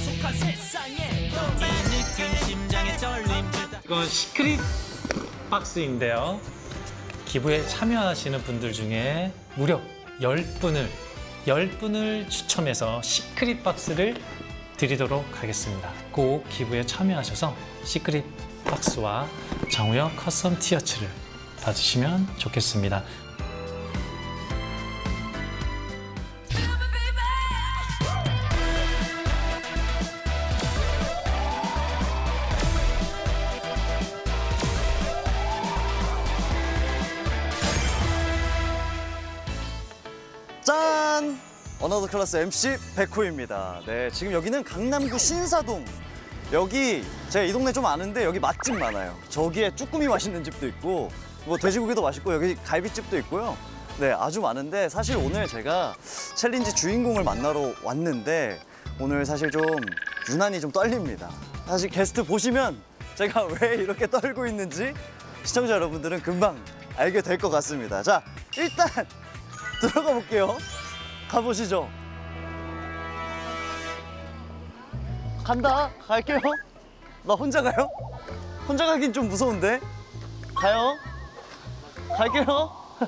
속한 세상에 이 느낌 심장에 떨림. 이건 시크릿 박스인데요. 기부에 참여하시는 분들 중에 무려 10분을 추첨해서 시크릿 박스를 드리도록 하겠습니다. 꼭 기부에 참여하셔서 시크릿 박스와 장우혁 커스텀 티셔츠를 받으시면 좋겠습니다. 짠! 어너더 클래스 MC 백호입니다. 네, 지금 여기는 강남구 신사동. 여기 제가 이 동네 좀 아는데 여기 맛집 많아요. 저기에 쭈꾸미 맛있는 집도 있고 뭐 돼지고기도 맛있고 여기 갈비집도 있고요. 네, 아주 많은데 사실 오늘 제가 챌린지 주인공을 만나러 왔는데 오늘 사실 좀 유난히 좀 떨립니다. 사실 게스트 보시면 제가 왜 이렇게 떨고 있는지 시청자 여러분들은 금방 알게 될 것 같습니다. 자, 일단 들어가 볼게요. 가보시죠. 간다. 갈게요. 나 혼자 가요? 혼자 가긴 좀 무서운데. 가요. 갈게요.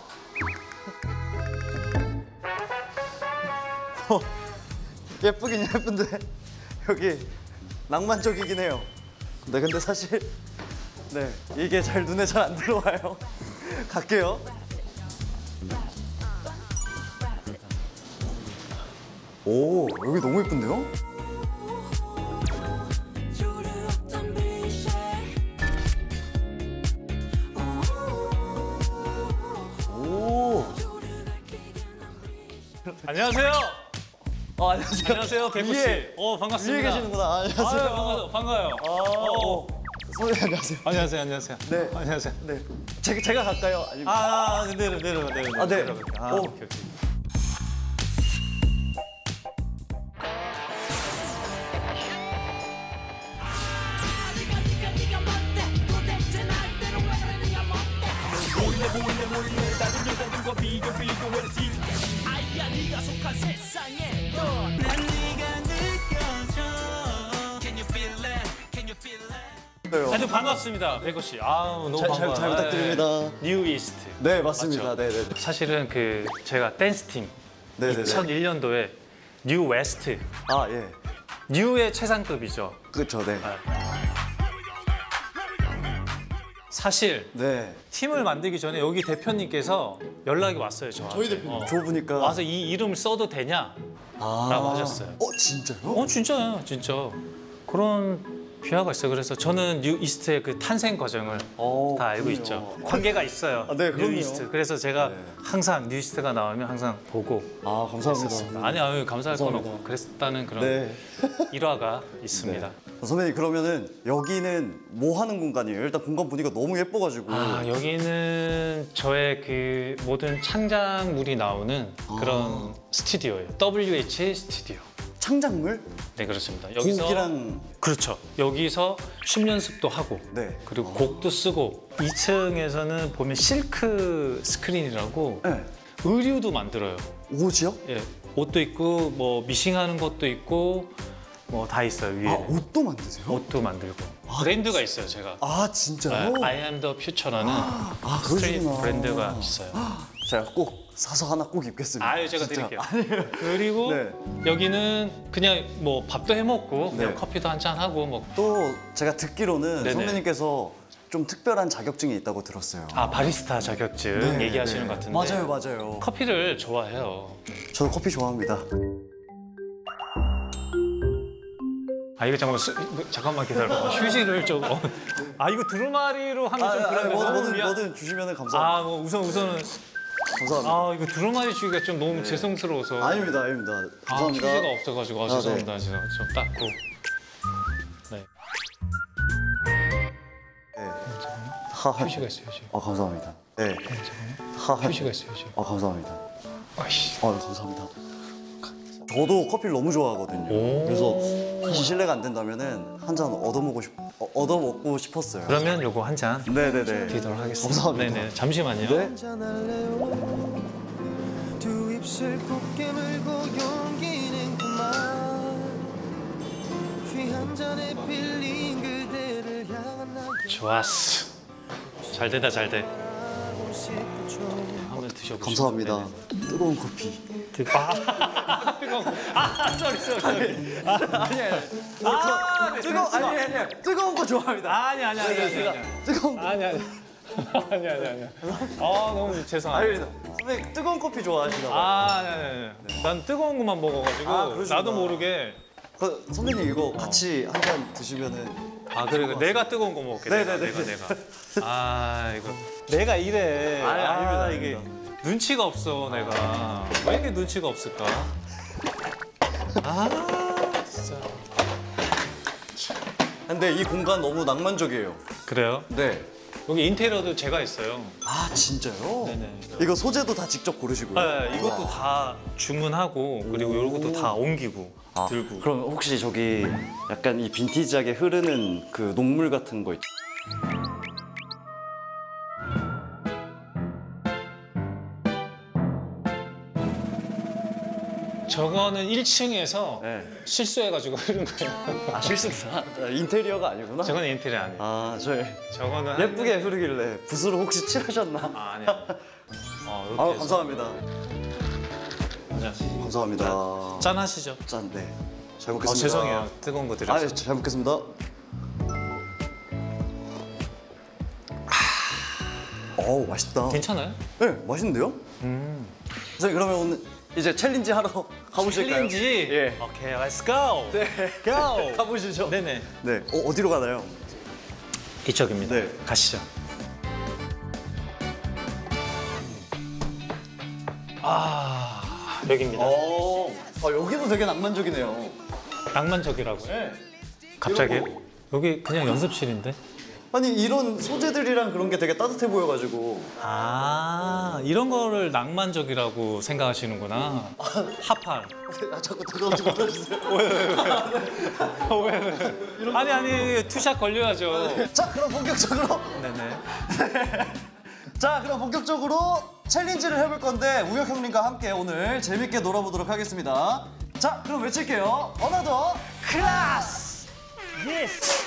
예쁘긴 예쁜데 여기 낭만적이긴 해요. 네, 근데 사실 네, 이게 잘 눈에 잘 안 들어와요. 갈게요. 오, 여기 너무 예쁜데요? 오. 안녕하세요. 안녕하세요. 안녕하세요, 백호 씨. 위에, 반갑습니다. 위에 계시는구나. 안녕하세요. 반가워요. 선생님 안녕하세요. 안녕하세요. 네. 안녕하세요. 네. 제가 갈까요? 아니면 내려. 네. 오케이. 아이야 네가 속한 세상에 난 네가 느껴져. Can you feel it? Can you feel it? 아주 반갑습니다, 백호 씨. 아우 너무 반가워요. 잘 부탁드립니다. 뉴 이스트. 네, 맞습니다. 맞죠? 네. 사실은 제가 댄스 팀 네네네. 2001년도에 뉴 웨스트. 아, 예. 뉴의 최상급이죠. 그렇죠. 네. 사실 네. 팀을 만들기 전에 여기 대표님께서 연락이 왔어요, 저한테. 저희 대표님 좁으니까 와서 이 이름을 써도 되냐? 라고 하셨어요. 진짜요? 진짜요, 진짜. 그런 비화가 있어요. 그래서 저는 뉴 이스트의 그 탄생 과정을 다 알고 그럼요. 있죠. 관계가 있어요. 네, 뉴 그럼요. 이스트. 그래서 제가 네. 항상 뉴 이스트가 나오면 항상 보고 감사합니다. 아니요, 감사할 건 감사합니다. 없고 그랬다는 그런 네. 일화가 있습니다. 선배님, 그러면은 여기는 뭐 하는 공간이에요? 일단 공간 보니까 너무 예뻐가지고. 여기는 저의 그 모든 창작물이 나오는 그런 스튜디오예요. WH 스튜디오. 창작물? 네, 그렇습니다. 여기서 곡이랑 그렇죠. 여기서 춤 연습도 하고 네. 그리고 곡도 쓰고 2층에서는 보면 실크 스크린이라고 네. 의류도 만들어요. 옷이요? 예, 옷도 있고 뭐 미싱하는 것도 있고 뭐 다 있어요 위에. 옷도 만드세요? 옷도 만들고 브랜드가 있어요 제가. 진짜요? I am the future라는 스트릿 그러시구나. 브랜드가 있어요. 제가 꼭 사서 하나 꼭 입겠습니다. 아유, 제가 진짜. 드릴게요. 그리고 네. 여기는 그냥 뭐 밥도 해 먹고 네. 그냥 커피도 한잔 하고 뭐. 또 제가 듣기로는 네네. 선배님께서 좀 특별한 자격증이 있다고 들었어요. 바리스타 자격증 네, 얘기하시는 네. 것 같은데. 맞아요. 커피를 좋아해요. 저도 커피 좋아합니다. 이거 잠깐만 기다려봐. 휴지를 좀. 이거 두루마리로 하면 좀 그런데. 뭐든 주시면 감사합니다. 뭐 우선은. 감사합니다. 이거 두루마리 주기가 좀 너무 죄송스러워서. 아닙니다. 감사합니다. 휴지가 없어가지고 죄송합니다. 네. 제가 좀 닦고. 네. 휴지가 있어요, 휴지. 감사합니다. 네. 휴지가 있어요, 휴지. 감사합니다. 아이씨. 감사합니다. 저도 커피를 너무 좋아하거든요. 그래서 사실 실례가 안 된다면은 한 잔 얻어먹고 싶었어요. 그러면 요거 한 잔 네네네. 드리도록 하겠습니다. 감사합니다. 네네. 잠시만요. 네. 두 입술 곱게 물고 용기는 그만 좋았어. 잘 된다, 잘 돼. 한번 드셔보시죠. 감사합니다. 네네. 뜨거운 커피. 뜨거운. 쏘리. 아니야. 아니. 뜨거운 거 좋아합니다. 아니. 뜨거운 거. 아니. 너무 죄송합니다. 선생님 뜨거운 커피 좋아하시나 봐요. 아니. 난 뜨거운 것만 먹어가지고 그러시구나. 나도 모르게. 선배님 이거 같이 한 잔 드시면은. 그래. 내가 뜨거운 거 먹을게. 네네네. 내가. 이거. 내가 이래. 아닙니다. 이게 눈치가 없어, 내가. 왜 이렇게 눈치가 없을까? 진짜. 근데 이 공간 너무 낭만적이에요. 그래요? 네. 여기 인테리어도 제가 있어요. 진짜요? 네네. 이거 소재도 다 직접 고르시고요? 네, 이것도 다 주문하고 그리고 이것도 다 옮기고 들고. 그럼 혹시 저기 약간 이 빈티지하게 흐르는 그 녹물 같은 거 있죠? 저거는 1층에서 네. 실수해가지고 흐른 거예요. 실수다. 인테리어가 아니구나. 저건 인테리어 아니에요. 저거는 예쁘게 흐르길래 붓으로 혹시 칠하셨나? 아니야. 이렇게 해서. 감사합니다. 짠. 감사합니다. 짠 하시죠. 짠, 네. 잘 먹겠습니다. 죄송해요. 뜨거운 거 드려서. 잘 먹겠습니다. 맛있다. 괜찮아요? 네, 맛있는데요? 선생님 그러면 오늘 이제 챌린지 하러 가보실까요? 챌린지? 예. 오케이, let's go. 네. go. 가보시죠. 네네. 네. 어디로 가나요? 이쪽입니다. 네. 가시죠. 여기입니다. 여기도 되게 낭만적이네요. 낭만적이라고요? 네. 갑자기요? 여기 그냥 연습실인데? 아니 이런 소재들이랑 그런 게 되게 따뜻해 보여가지고. 이런 거를 낭만적이라고 생각하시는구나. 핫팔. 자꾸 들어오지 말아주세요. 왜? 아니 투샷 걸려야죠. 자 그럼 본격적으로. 네네. 자 그럼 본격적으로 챌린지를 해볼 건데 우혁 형님과 함께 오늘 재밌게 놀아보도록 하겠습니다. 자 그럼 외칠게요. 어나더 클래스. 예스.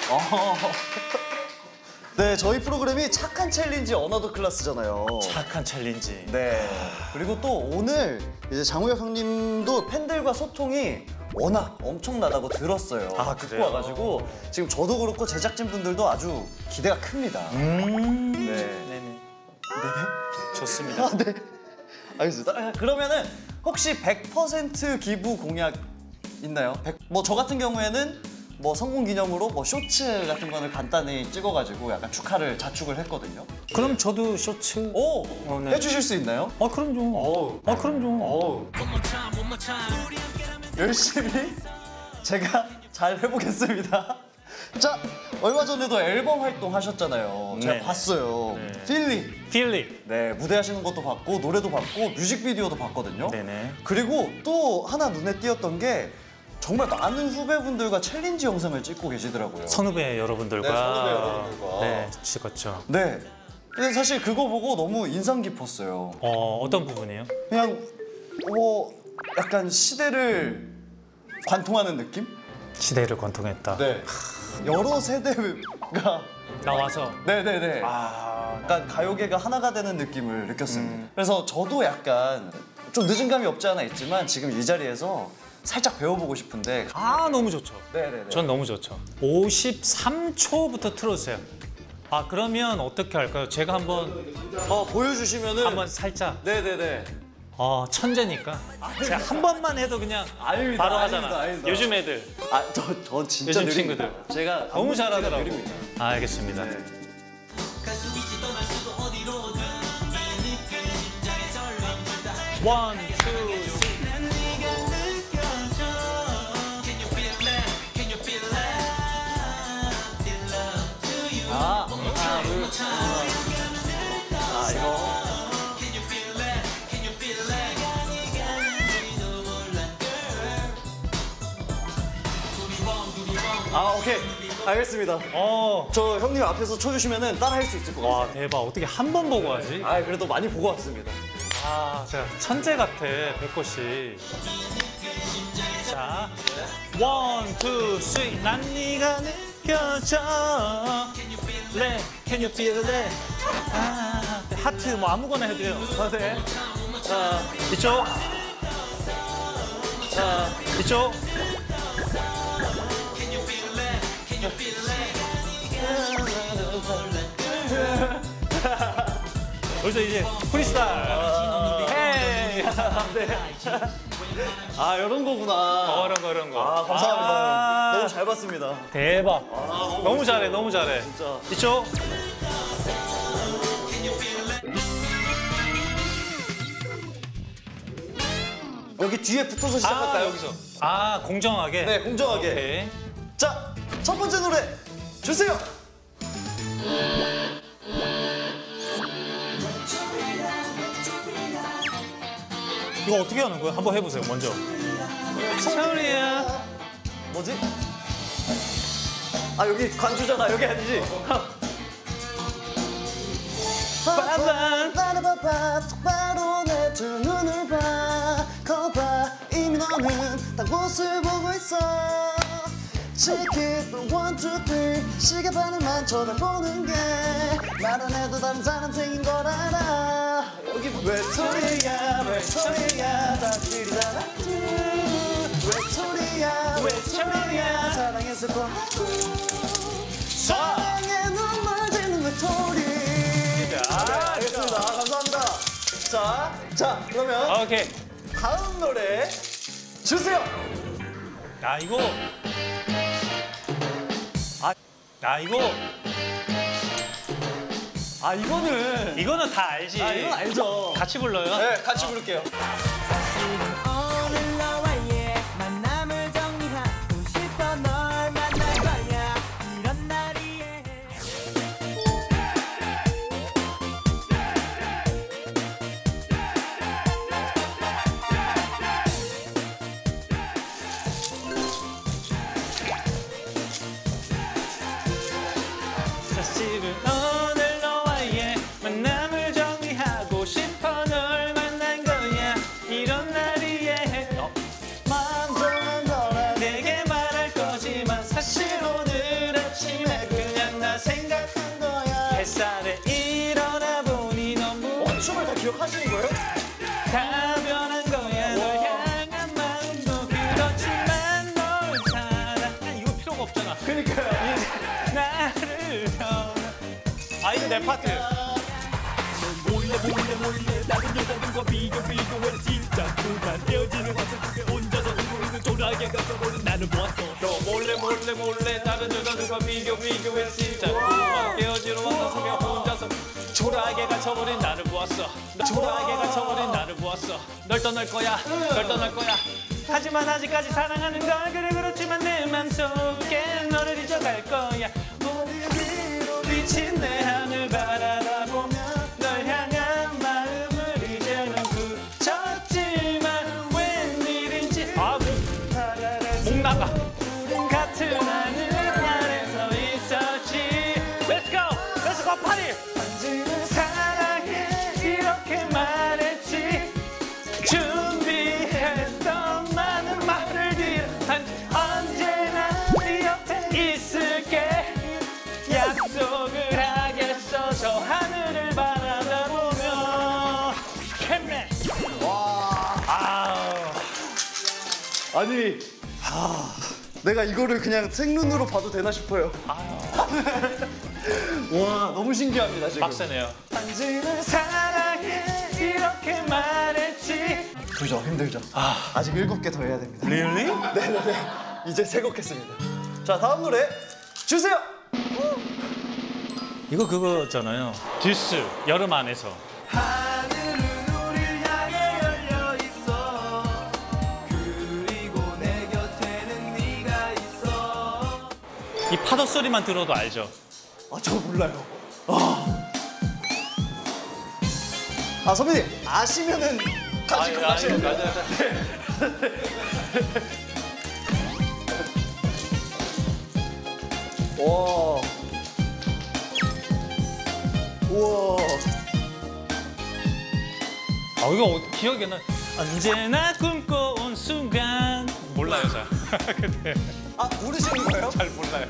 네, 저희 프로그램이 착한 챌린지 어나더 클래스잖아요. 착한 챌린지. 네. 그리고 또 오늘 이제 장우혁 형님도 팬들과 소통이 워낙 엄청나다고 들었어요. 듣고 그래요? 와가지고 지금 저도 그렇고 제작진 분들도 아주 기대가 큽니다. 네. 네네. 좋습니다. 네. 알겠습니다. 그러면은 혹시 100% 기부 공약 있나요? 뭐 저 같은 경우에는 뭐 성공 기념으로 뭐 쇼츠 같은 거를 간단히 찍어가지고 약간 자축을 했거든요. 그럼 저도 쇼츠. 네. 해주실 수 있나요? 그럼요. 그럼요. 열심히 제가 잘 해보겠습니다. 자, 얼마 전에도 앨범 활동 하셨잖아요. 제가 네. 봤어요. 네. 필리. 네, 무대하시는 것도 봤고 노래도 봤고 뮤직비디오도 봤거든요. 네네. 그리고 또 하나 눈에 띄었던 게 정말 많은 후배분들과 챌린지 영상을 찍고 계시더라고요. 선후배 여러분들과. 네, 선후배 여러분들과. 네, 찍었죠. 네. 근데 사실 그거 보고 너무 인상 깊었어요. 어떤 부분이요? 그냥 약간 시대를 관통하는 느낌? 시대를 관통했다. 네. 여러 세대가 나와서. 네네네. 약간 가요계가 하나가 되는 느낌을 느꼈습니다. 그래서 저도 약간 좀 늦은 감이 없지 않아 있지만 지금 이 자리에서 살짝 배워보고 싶은데. 너무 좋죠. 네네네. 전 너무 좋죠. 53초부터 틀어주세요. 그러면 어떻게 할까요? 제가 한번 보여주시면은. 살짝. 네네네. 천재니까. 제가 한 번만 해도 그냥 아닙니다, 바로 아닙니다, 하잖아. 아닙니다. 요즘 애들. 저 진짜 요즘 느립니다. 친구들. 제가 너무 잘하더라고. 느립니다. 알겠습니다. 네. 원, 투, 쓰리. 오케이. 알겠습니다. 저 형님 앞에서 쳐주시면은 따라 할 수 있을 것 같아요. 와, 대박. 어떻게 한 번 보고 하지? 그래도 많이 보고 왔습니다. 진짜 천재 같아, 백호 씨. 자, 원, 투, 쓰리. 난 네가 느껴져. Can you feel it? 아, 하트 뭐 아무거나 해도 돼요. 네. 자, 이쪽. 자, 이쪽. 여기서 이제 프리스타일. 헤이. 네. 아, 이런 거구나. 이런 거. 아, 감사합니다. 아, 너무 잘 봤습니다. 대박. 너무 잘해, 너무 잘해. 진짜. 이쪽. 여기 뒤에 붙어서 시작할까요? 여기서. 아, 공정하게. 네, 공정하게. 오케이. 자, 첫 번째 노래 주세요. 이거 어떻게 하는 거예요? 한번 해보세요, 먼저. 소리야. 뭐지? 아, 여기 관주잖아. 여기 아니지? 빠밤. 바라봐봐 똑바로 내 두 눈을 봐 거봐 이미 너는 딴 곳을 보고 있어 치킨 one two three 시계 반을만 쳐다보는 게 말 안 해도 다른 사람생긴 걸 알아 여기 외톨이야 외톨이야 다 들이잖아 외톨이야 사랑했을 거 사랑에 눈물 지는 외톨이 알겠습니다. 감사합니다. 자, 그러면 오케이. 다음 노래 주세요. 이거. 이거는 다 알지. 이건 알죠. 같이 불러요. 네, 같이 부를게요. 오늘 너와의 만남을 정리하고 싶어 널 만날 거야 이런 날이에 사실은 오늘 너와의 만남을 정리하고 싶어 널 만난 거야 이런 날이에 만져난 너를 내게 말할 거지만 사실 오늘 아침에 그냥 나 생각한 거야. 햇살에 일어나 보니 너무 춤을 다 기억하시는 거예요? 다 변한 거야 널 향한 마음도 그렇지만 널 사랑 이거 필요가 없잖아 그러니까요. 나를 이거 내 파트 몰래 다른 여자들과 비교해 진짜 그만 헤어지는 화살표에 혼자서 울고 있는 조라게 가져보는 나를 보았어 너 몰래 다른 여자들과 비교해 진짜 그만 헤어지러 왔었으며 혼자서 초라하게 갇혀버린 나를 보았어 초라하게 갇혀버린 나를 보았어 널 떠날 거야 하지만 아직까지 사랑하는 걸 그래 그렇지만 내 맘속에 너를 잊어갈 거야 머리 위로 비친 내 하늘 바라보며 널 향한 마음을 이제는 굳혔지만 웬일인지 목 나가 같은 하늘 아래서 있었지 Let's go 파리 사랑해 이렇게 말했지 준비했던 많은 말을 난 언제나 네 옆에 있을게 약속을 하겠어 저 하늘을 바라보며 캔맨 아니, 내가 이거를 그냥 생눈으로 봐도 되나 싶어요. 와, 너무 신기합니다, 지금. 빡세네요 사랑해 이렇게 말했지 그죠, 힘들죠. 아직 7개 더 해야 됩니다. Really? 네네네. 이제 3곡 했습니다. 자, 다음 노래 주세요. 이거 그거잖아요 듀스 여름 안에서 하늘은 우릴 향해 열려 있어 그리고 내 곁에는 네가 있어 이 파도 소리만 들어도 알죠 저 몰라요. 선배님, 아시면은 가지고 가시는 거예요. 와. 우와. 이거 기억이 나 언제나 꿈꿔온 순간 몰라 몰라요 잘. 근데 아 모르시는 거예요? 잘 몰라요.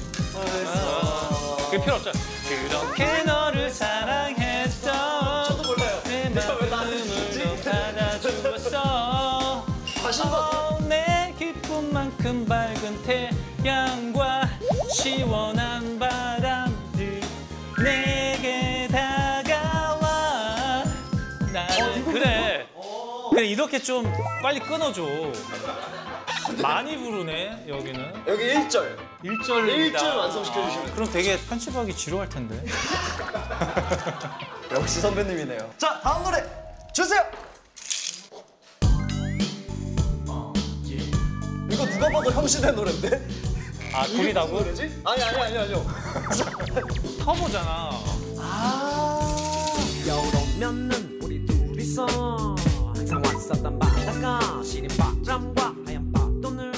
그 필요 없죠. 그렇게 너를 사랑했어. 저도 몰라요. 내 마음을 받아주었어. 다시 한번. 내 기쁨만큼 밝은 태양과 시원한 바람들 내게 다가와. 나는 그래. 그래 이렇게 좀 빨리 끊어줘. 많이 부르네 여기는. 여기 1절. 1절입니다. 1절 완성시켜 주시면. 그럼 되게 편집하기 지루할 텐데. 역시 선배님이네요. 자 다음 노래 주세요. 이거 누가 봐도 형신의 노래인데? 아 구리다고? 노래지? 아니요. 터보잖아. 여름면은 우리 둘이서 항상 왔었던 바다가 시린 바람과 하얀 파도는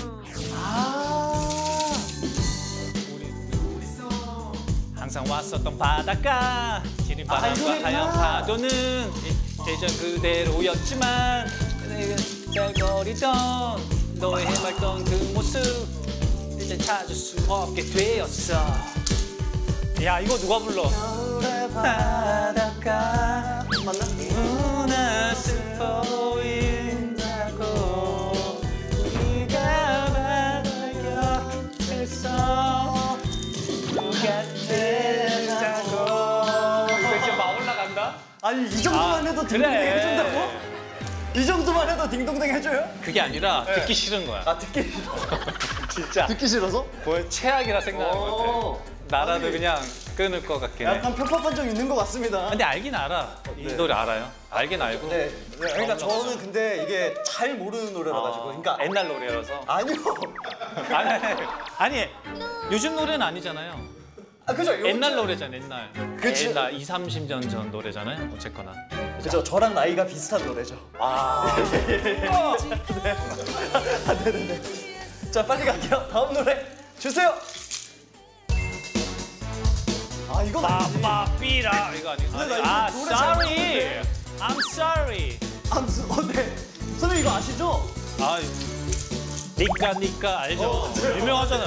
항상 왔었던 바닷가 시린 바람과 이거구나. 하얀 파도는 예전 그대로였지만 내가 짤거리던 너의 해맑던 그 모습 이제 찾을 수 없게 되었어. 야 이거 누가 불러? 바닷가 맞나? 눈앞을 보인다고 네가 바다가 곁에서 누가 되자고. 이거 이제 막 올라간다? 아니 이 정도만 해도 딩동댕 그래. 해준다고? 이 정도만 해도 딩동댕 해줘요? 그게 아니라 듣기 싫은 거야. 아 듣기 진짜. 듣기 싫어서? 뭐 최악이라 생각하는 것 같아. 어. 나라도 아니, 그냥 끊을 것 같긴 해. 약간 편법한 적 있는 것 같습니다. 근데 알긴 알아. 이 네. 노래 알아요? 알긴 알고. 네. 그러니까 저는 근데 이게 잘 모르는 노래라 가지고. 그러니까 옛날 노래라서. 아니요. 아니 요즘 노래는 아니잖아요. 아 그죠. 옛날 노래잖아 옛날. 그치. 옛날 2, 30년 전 노래잖아요. 어쨌거나. 그죠. 저랑 나이가 비슷한 노래죠. 아. 네네네. 자 빨리 갈게요. 다음 노래 주세요. 아 이거 맞지? 빠빠삐라 이거 아니. 근데 나 이거 아 노래 잘 sorry. I'm sorry. 네. 선생님 이거 아시죠? 아 니까 알죠? 유명하잖아요.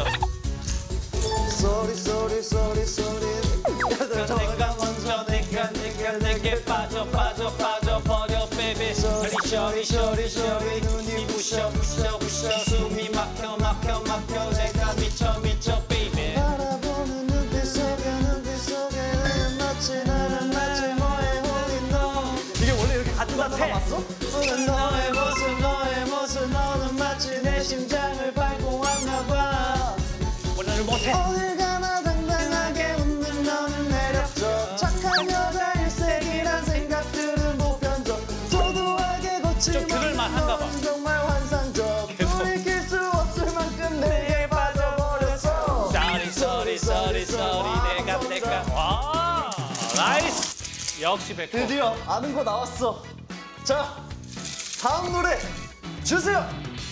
내가 먼저 내가 내게 빠져 버려 baby. 셔리 눈이 부셔 숨이 막혀 내가 미쳐 baby. 바라보는 눈빛 속에는 마치 뭐에 홀린 너. 이게 원래 이렇게 같은 가사 담았어? 오늘 너의 모습 너는 마치 내 심장을 밟고 왔나 봐. 원래를 못해. 어딜 가나 당당하게 웃는 너는 매력적. 착한 여자 일색이란 생각들은 보편적. 소소하게 좀 들을만 한가 봐. 너는 정말 환상적. 돌이킬 수 없을 만큼 내게 빠져버렸어. sorry 내가 와 나이스. 역시 백호. 드디어 아는 거 나왔어. 자, 다음 노래 주세요.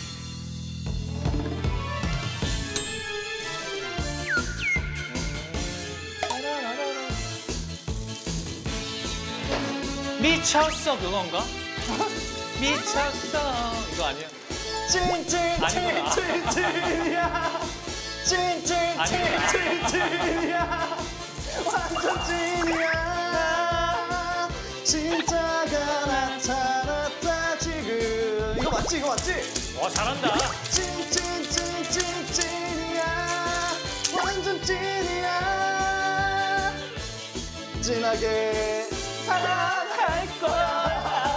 미쳤어 그건가? 미쳤어 이거 아니야? 찐이야. 찐이야. 완전 찐이야. 진짜가 나타났다 지금. 이거 맞지? 와 잘한다. 찐이야. 완전 찐이야. 진하게 사랑할 거야.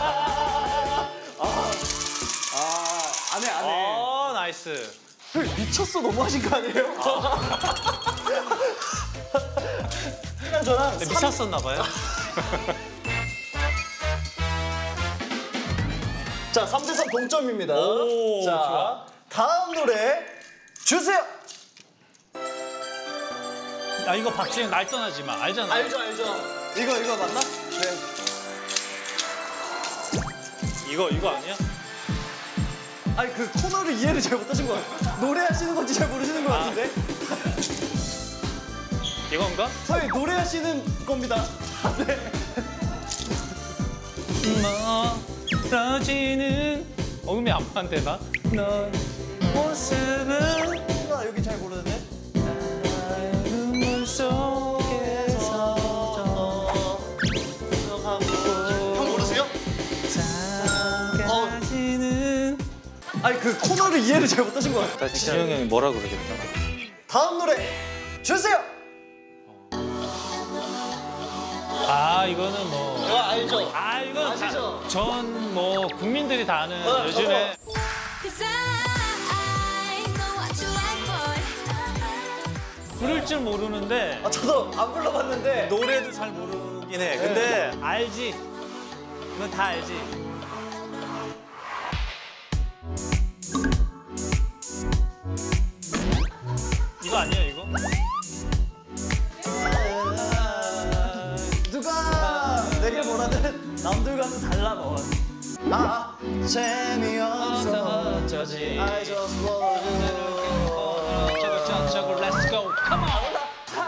안 해. 나이스. 미쳤어 너무 하신 거 아니에요? 그냥 저랑 미쳤었나 봐요. 자, 3대3 동점입니다. 오, 자, 좋아. 다음 노래 주세요. 아 이거 박지영 날 떠나지 마 알잖아. 알죠. 이거 맞나? 네. 이거 아니야? 아니 그 코너를 이해를 잘 못하신 것 같아요. 노래하시는 건지 잘 모르시는 것 같은데. 이건가? 저희 노래하시는 겁니다. 네. 멀어지는 음이 안 맞는데 나? 넌 모습은 나 여기 잘 모르는데. 눈물 속에서 형 모르세요? 사라지는. 아니 그 코너를 이해를 잘 못하신 것 같아요. 지영 형이 뭐라 그러겠다. 다음 노래 주세요. 아 이거는 뭐. 이거 알죠? 아 이건 아시죠? 전 뭐 국민들이 다 아는 요즘에 Cause I know what you like, boy. 부를 줄 모르는데 아 저도 안 불러봤는데. 노래도 잘 모르긴 해. 근데 알지. 이건 다 알지. 이거 아니야 이거? 누가 내게 뭐라든 남들과는 달라 넌. 재미없어 어쩌지. I just want you. 저거 let's go. Come on.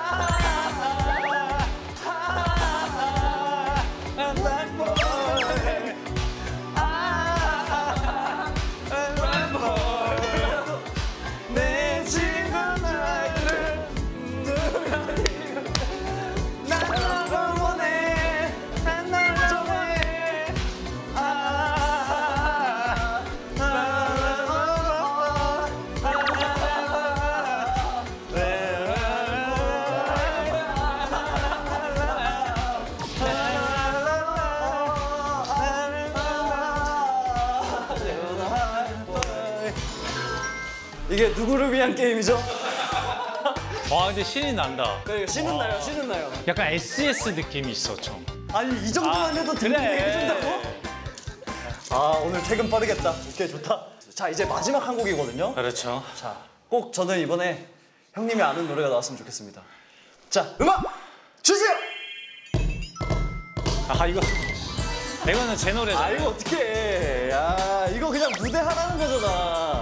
내 친구들은 누가 난 널 원해 난 널 원해 이게 누구를 위한 게임이죠? 와 근데 신이 난다. 신은 나요, 신은 나요. 약간 SES 느낌이 있어 좀. 아니 이 정도만 해도 들리게 해준다고? 아 오늘 퇴근 빠르겠다. 오케이 좋다. 자 이제 마지막 한 곡이거든요. 그렇죠. 자 꼭 저는 이번에 형님이 아는 노래가 나왔으면 좋겠습니다. 자 음악 주세요. 아 이거 이거는 제 노래잖아. 아 이거 어떡해. 야 이거 그냥 무대 하라는 거잖아.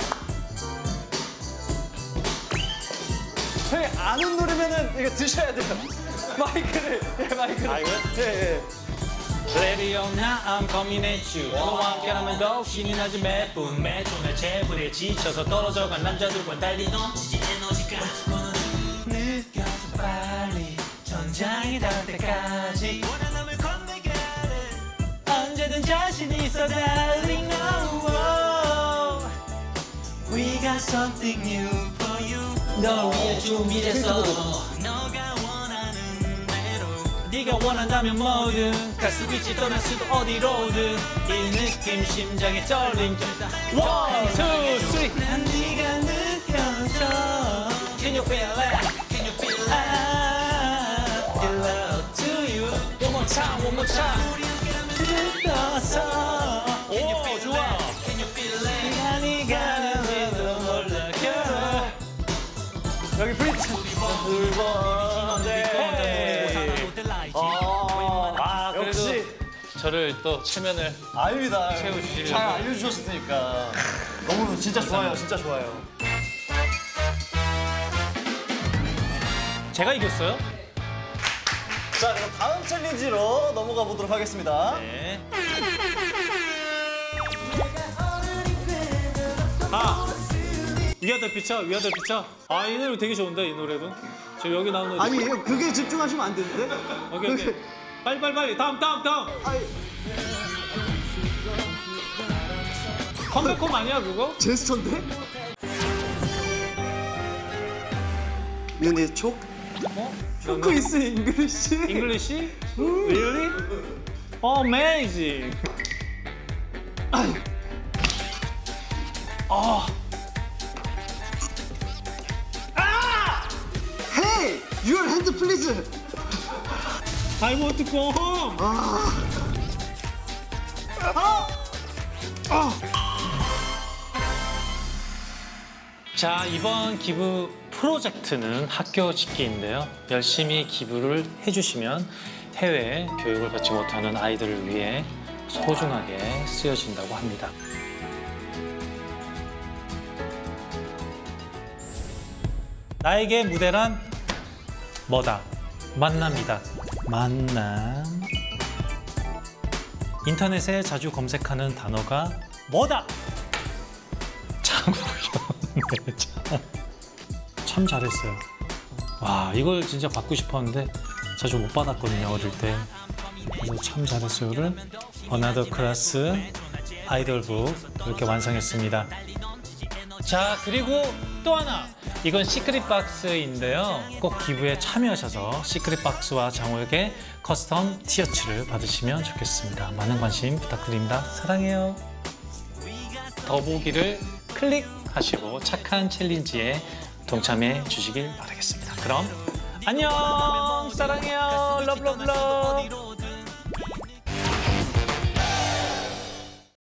형이 아는 노래면은 이거 드셔야 돼요. 마이크를. 예 마이크를. 아, 이거요? 예. Radio now I'm coming at you. 너와 함께라면 더욱 신이 나지 매분 매초 날 제불에 지쳐서 떨어져간 남자들과 달리 넘치지 에너지가 느껴져 빨리 전장이 닿을 때까지 원한함을 건네가는 언제든 자신 있어 darling no We got something new for you 널 위해 준비했어 너가 원하는 대로 네가 원한다면 뭐든 갈 수 있지 떠날 수도 어디로든 이 느낌 심장에 떨림 One, two, three 난 네가 느껴져 Can you feel it? Can you feel it? In love to you One more time, one more time 들떠서 오, 좋아 Can you feel it? 시간이 가는지도 몰라 girl 여기 프리츠. 그래도 역시 저를 또 체면을 아닙니다. 채워주시려고. 잘 알려주셨으니까. 너무 진짜 좋아요, 진짜 좋아요. 제가 이겼어요? 자, 그럼 다음 챌린지로 넘어가 보도록 하겠습니다. 네. 아! 위아더 피처, 위아더 피처. 아, 이 노래 되게 좋은데, 이 노래도. 지금 여기 나오는 노래. 아니, 그게 집중하시면 안 되는데? 오케이, 오케이. 빨리. 다음. 아니, 컴백홈 아니야, 그거? 제스처인데? 윤희 촉? 어? 초크 있어, 잉글리시? 잉글리시? Really? Amazing. Hey! Your hand, please! I want to go home. 자, 이번 기부 프로젝트는 학교 짓기인데요. 열심히 기부를 해주시면 해외 교육을 받지 못하는 아이들을 위해 소중하게 쓰여진다고 합니다. 나에게 무대란 뭐다? 만남이다. 만남. 인터넷에 자주 검색하는 단어가 뭐다? 참고요. 참 잘했어요. 와, 이걸 진짜 받고 싶었는데 자주 못 받았거든요, 어릴 때. 그래서 참 잘했어요를 Another Class 아이돌북 이렇게 완성했습니다. 자, 그리고 또 하나, 이건 시크릿 박스인데요. 꼭 기부에 참여하셔서 시크릿 박스와 장호에게 커스텀 티셔츠를 받으시면 좋겠습니다. 많은 관심 부탁드립니다. 사랑해요. 더보기를 클릭하시고 착한 챌린지에 동참해 주시길 바라겠습니다. 그럼 안녕, 사랑해요, 러브러브러브.